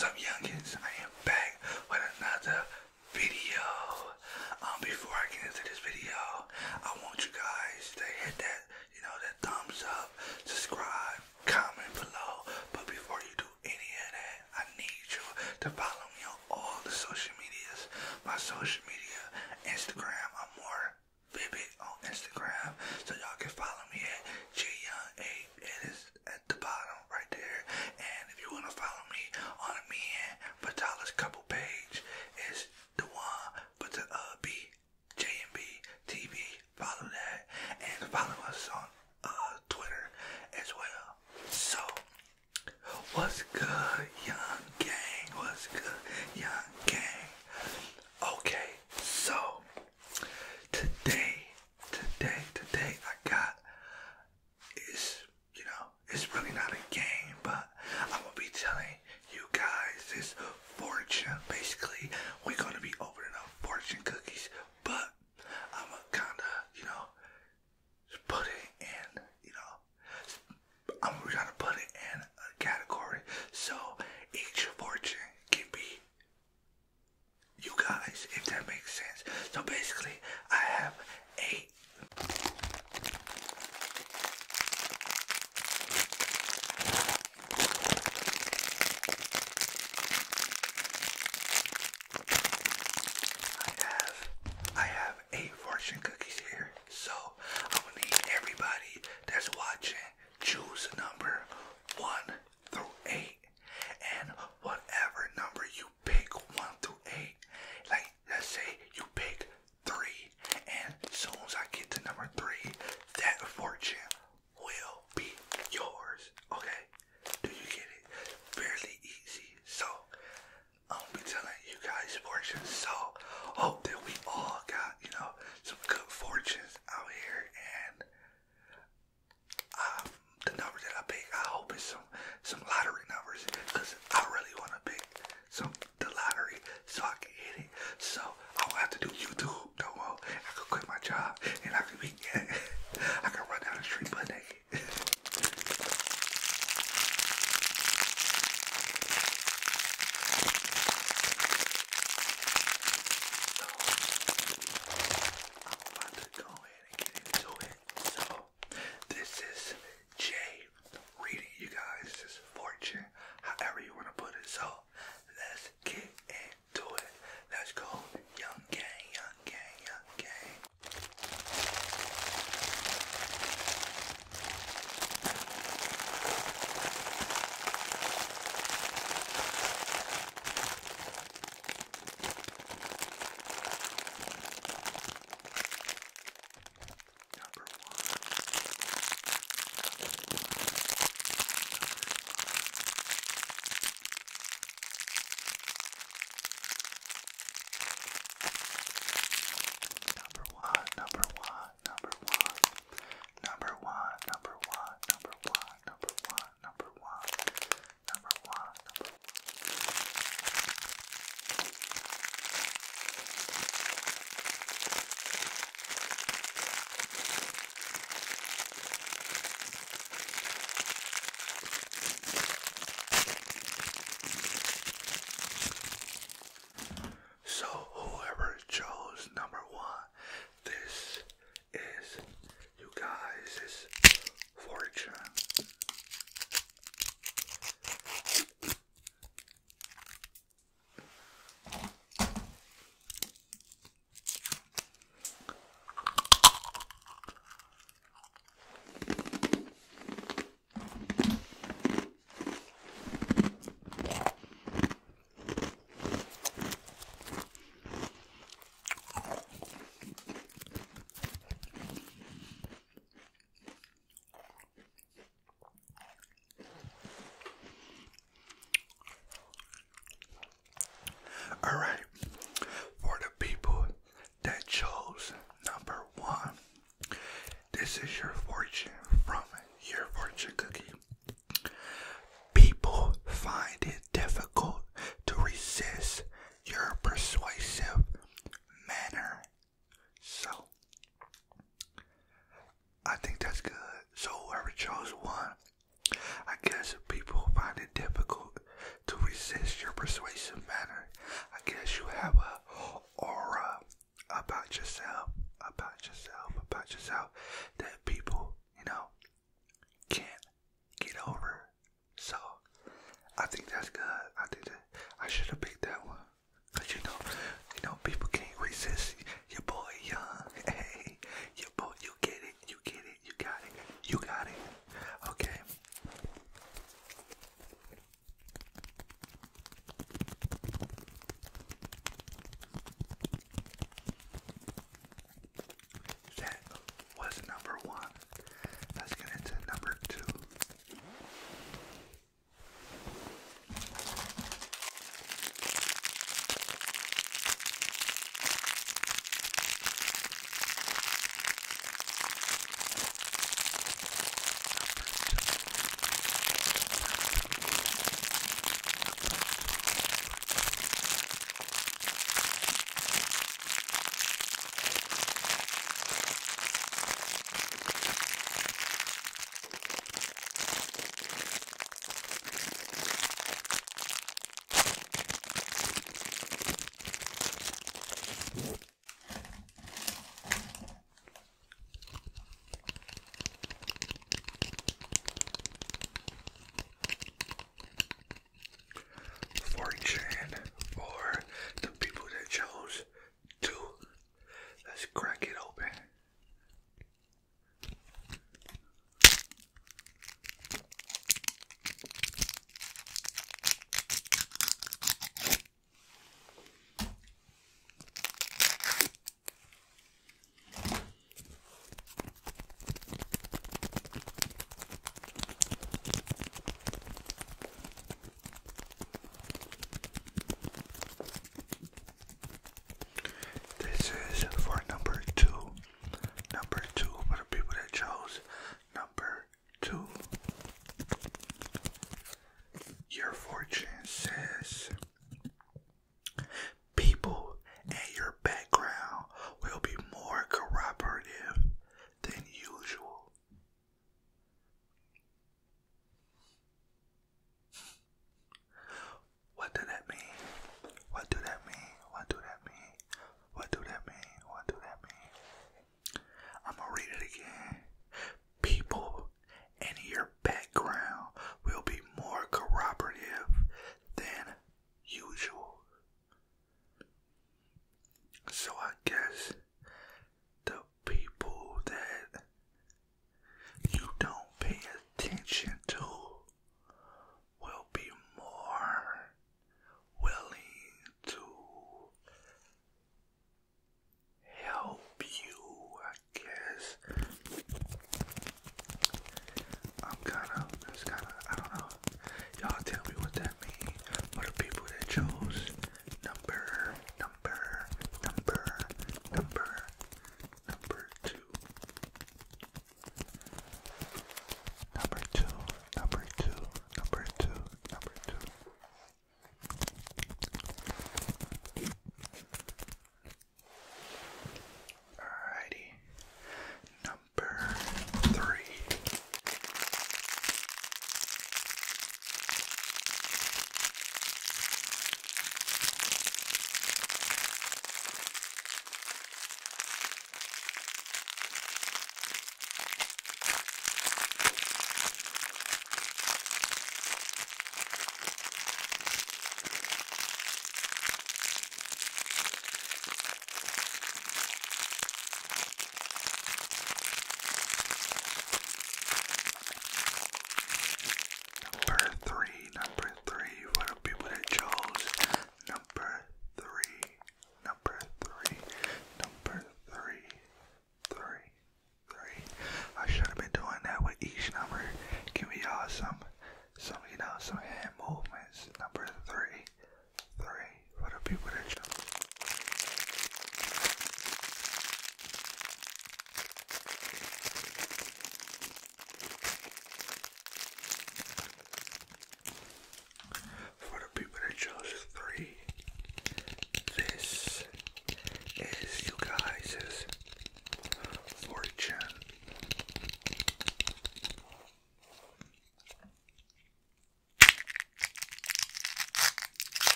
What's up, youngins? I am back with another video. Before I get into this video, I want you guys to hit that, that thumbs up, subscribe, comment below. But before you do any of that, I need you to follow me on all the social medias. My social media, Instagram, I'm more vivid on Instagram, so y'all can follow me at JYoung8. It is at the bottom right there. And if you want to follow me on a me and Batala's couple page, is the one but the JMB TV. Follow that and follow us on Twitter as well. So what's good, young gang? What's good, young gang? Okay, so today I got it's really not a game, but I'm gonna be telling you guys this fortune. Basically, we're gonna be opening up fortune cookies, but I'm gonna kinda, put it in, we're gonna put it in a category, so each fortune can be you guys, if that makes sense. So basically, I have 8. I have 8 fortune cookies here, so I'm gonna need everybody that's watching choose a number 1 through 8, and whatever number you pick 1 through 8, like let's say you pick 3, and as soon as I get to number 3, that fortune will be yours. Okay? Do you get it? Fairly easy. So I'll be telling you guys fortunes. So hope that we all got, some good fortunes out here, and the number that I pick, I hope it's some lottery numbers, because I really want to pick the lottery so I can hit it. So I don't have to do YouTube no more. I can quit my job and I can be I can run down the street butt naked. So let's get into it. Let's go, young gang, young gang, young gang.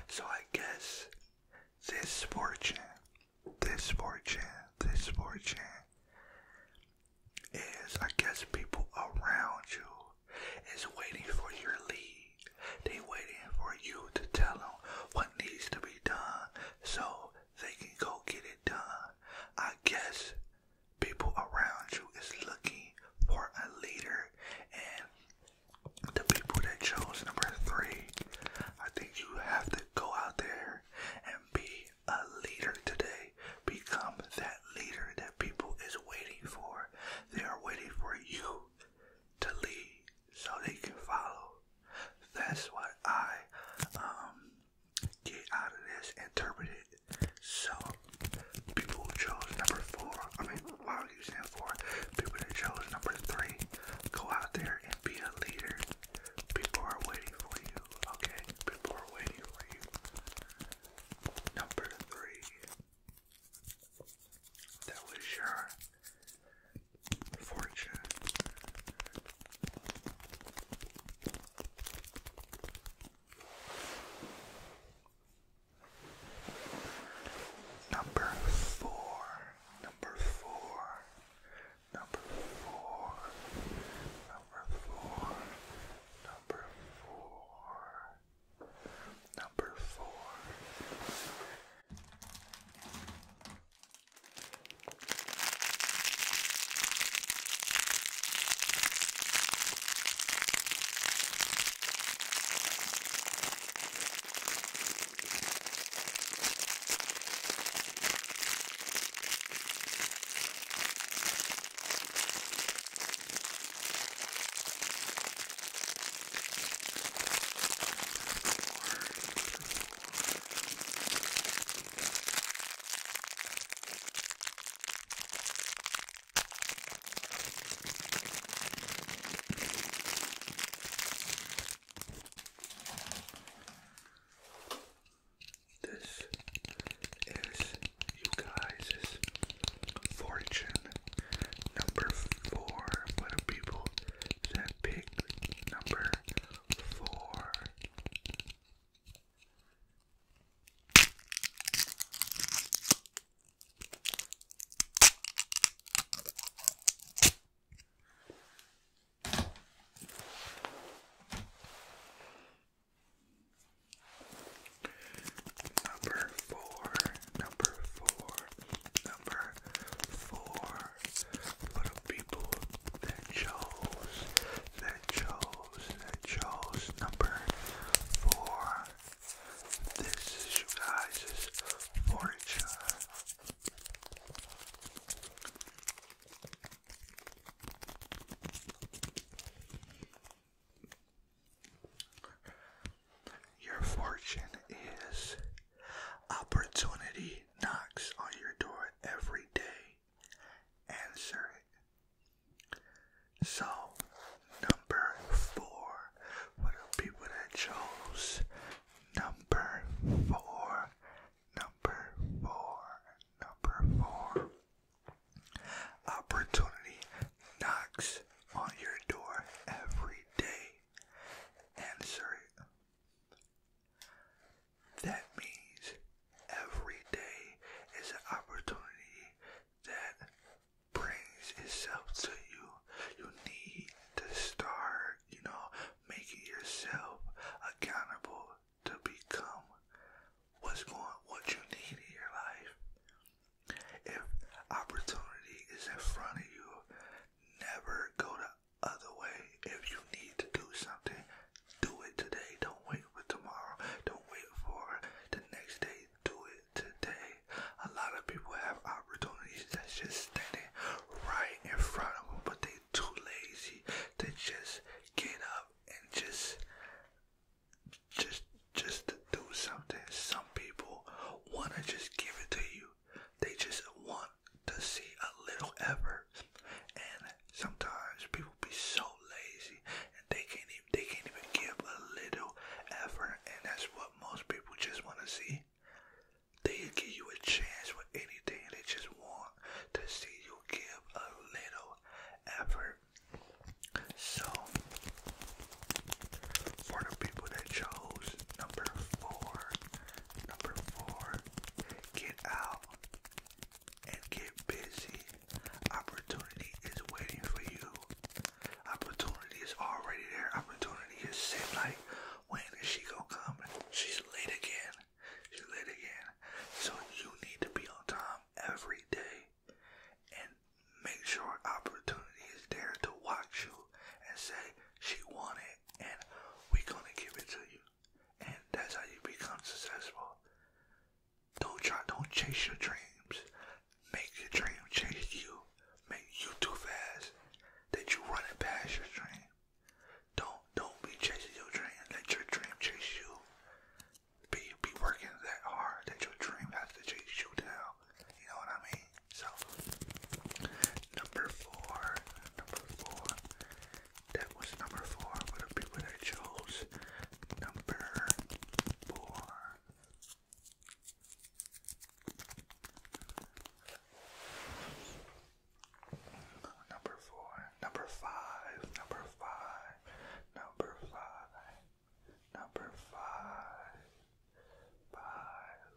So I guess this fortune, this fortune, this fortune is, I guess, people around you is waiting for your lead. They waiting for you to tell them what needs to be done so they can go get it done. I guess people around you is looking for a leader, and the people that chose number 3, I think you have to go out there and be a leader today. Become that leader that people is waiting for. They are waiting for you to lead so they can follow. That's what I get out of this, interpret it. So people who chose number 4, why are you saying 4? People that chose number 3, go out there and be a leader. People are waiting for you, okay? People are waiting for you. Number 3. That was your fortune. chase your dreams. Make your dream chase you. Make you too fast that you running past your dream. Don't be chasing your dream. Let your dream chase you. Be working that hard that your dream has to chase you down. You know what I mean? So number four. That was number four for the people that chose number four. Number four. Number five. Number five. Number five. Number five. Five.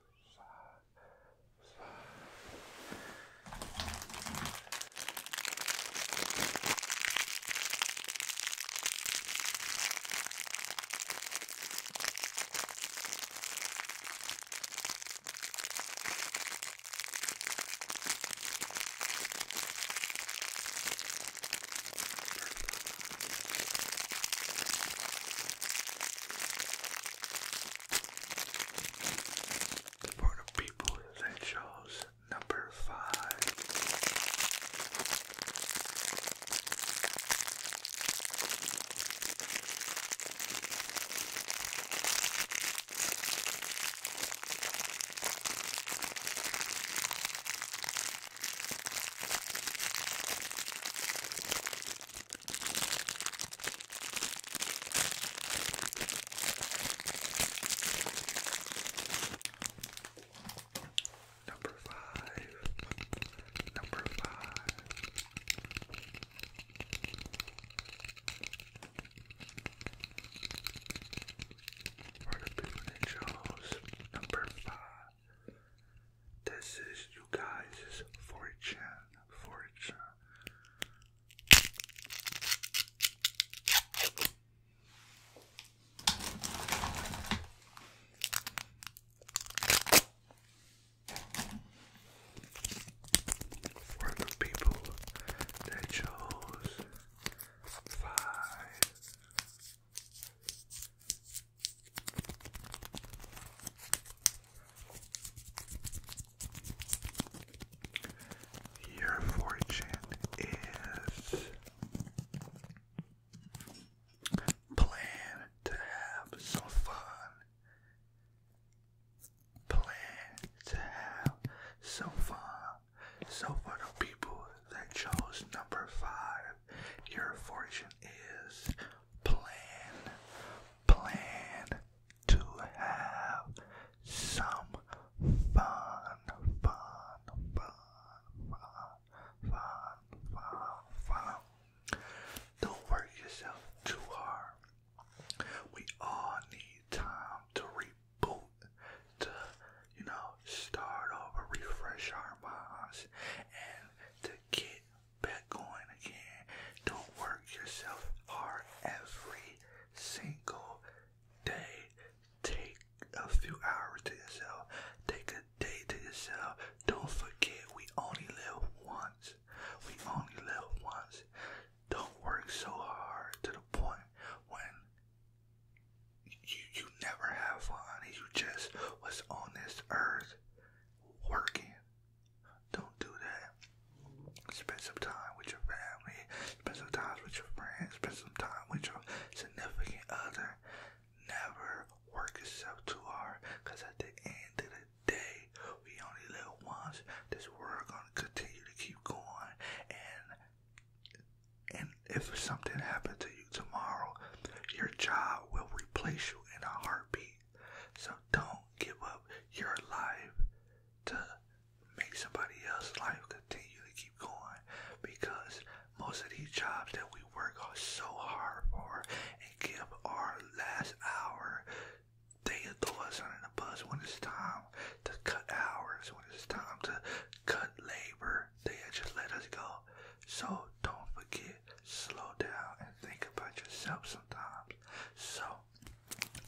For the people that chose number five. Number five. Number five. For the people that chose number five. This is you guys' fortune. For the people that chose five. Your fortune is plan to have some fun. Plan to have some fun. So for the people that chose number five, your fortune is plan to have some fun. Don't work yourself too hard. We all need time to reboot, to, start over, refresh our minds, and to get back going again. Don't work yourself hard every single day. Take a few hours to yourself. Take a day to yourself. Don't forget, we only live once. Don't work so hard to the point when you never have fun. You just was on this earth working. Don't do that. Spend some time with your family. Spend some time with your friends. Spend some time with your significant other. Never work yourself too hard, because at the end of the day, we only live once. This world gonna continue to keep going, and if something happened to you tomorrow, your job will replace you in a heartbeat. So don't give up your life to make somebody else's life continue to keep going, because most of these jobs that we work so hard for and give our last hour, they throw us under the bus when it's time to cut hours, when it's time to cut labor. They just let us go. So don't forget, slow down and think about yourself sometimes. So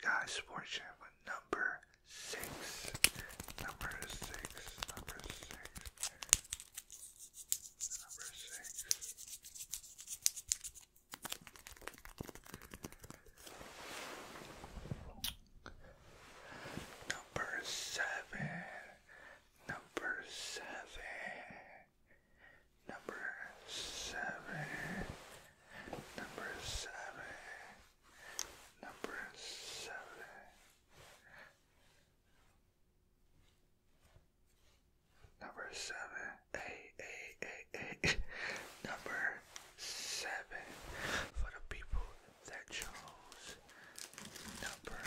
guys' fortune with number 6. Number 6. Number 6. Number 6. Number 7. Number 7. Number 7. Number 7. Number 7. Number 7. Number 7 for the people that chose number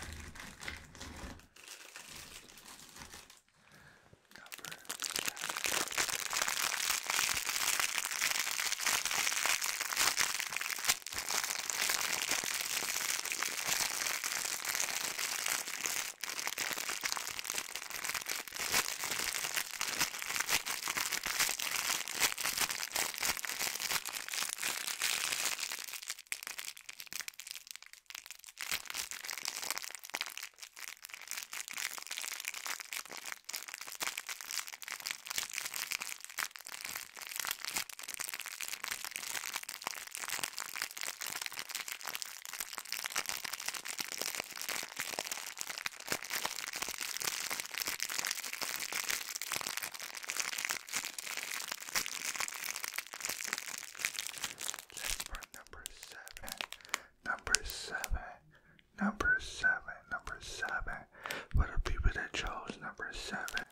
7 for the people that chose number 7.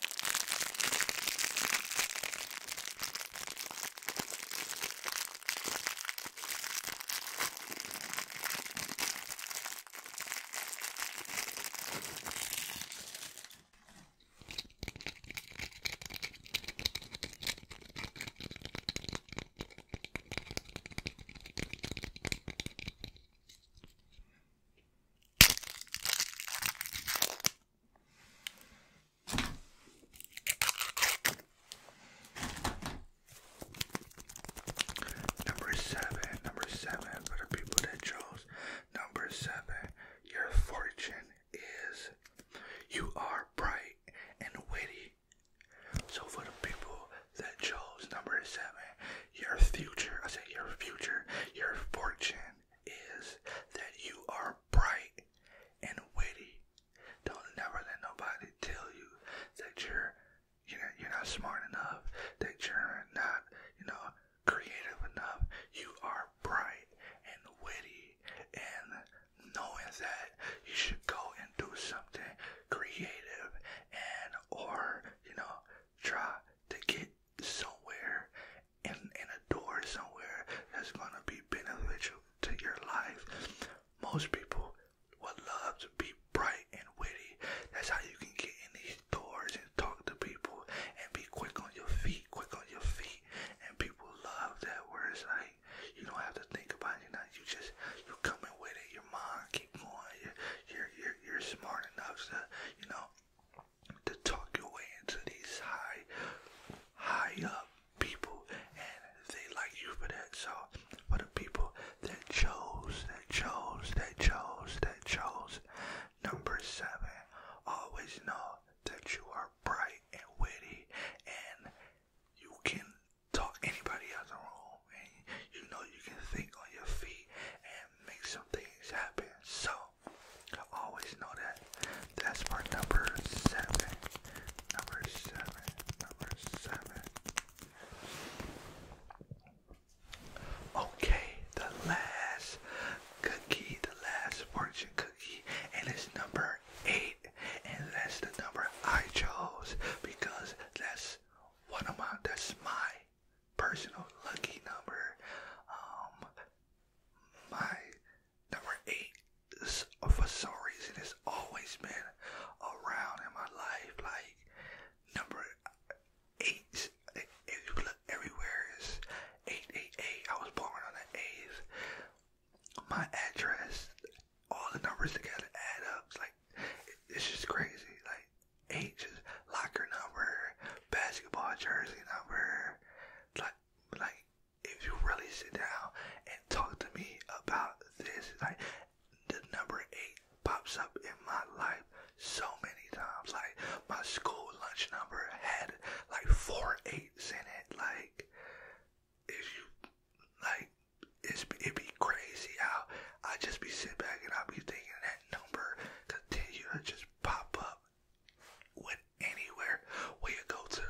my life so many times. Like, my school lunch number had like 4 8s in it. Like, if you, like, it'd be crazy how I just be sitting back and I be thinking that number continue to just pop up with anywhere. We'll go to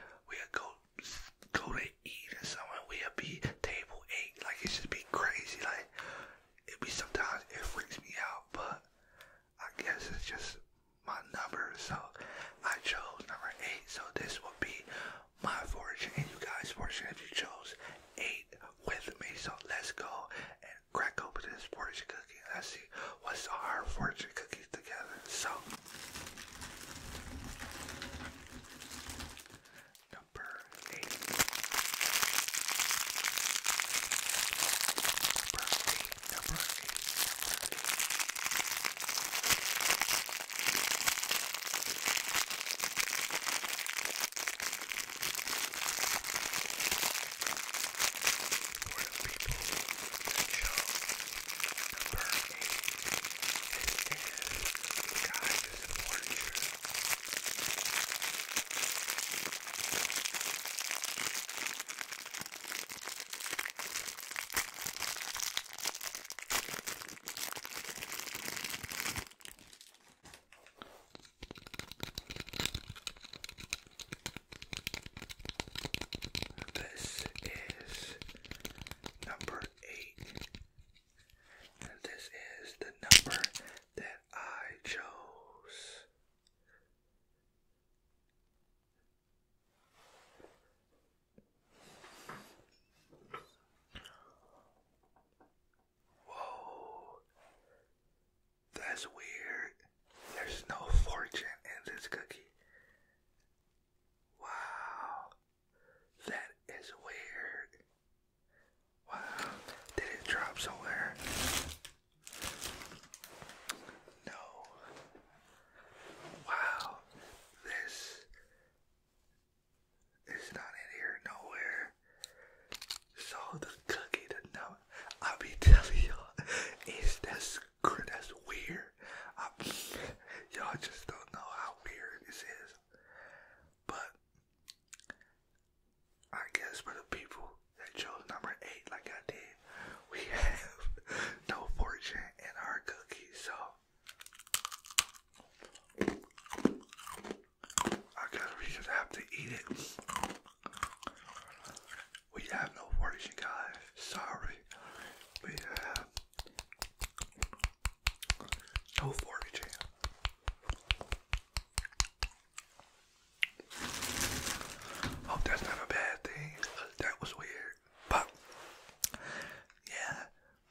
eat or somewhere. We'll be table 8. Like, it just be crazy. Like, it be sometimes it freaks me out, but I guess it's just my number. So I chose number 8. So this will be my fortune and you guys' fortune if you chose 8 with me. So let's go and crack open this fortune cookie. Let's see what's our fortune cookies together. So number 8. Number 8. This is number 8, and this is the number that I chose. Whoa, that's weird. There's no fortune in this cookie. Wow, that is weird. Wow, did it drop somewhere? No. Wow, this is not in here nowhere. So the cookie, I'll be telling y'all, that's weird. Y'all just don't know how weird this is. But I guess for the people that chose number 8 like I did, we have no fortune in our cookies. So we just have to eat it. We have no fortune, guys. Sorry. We have no fortune. Hope that's not a bad thing. That was weird. But yeah.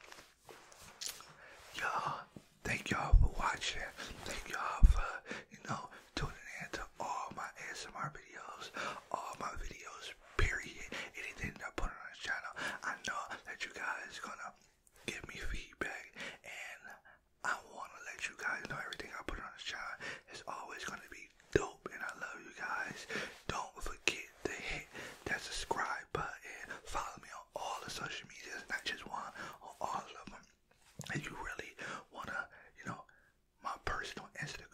Y'all, thank y'all for watching. Thank y'all for, tuning in to all my ASMR videos. All my videos, period. Anything that I put on this channel. I know that you guys gonna give me feedback, and I wanna let you guys know everything I put on this channel is always gonna be dope, and I love you guys. Don't forget to hit that subscribe button. Follow me on all the social medias, not just one, on all of them. If you really wanna, my personal Instagram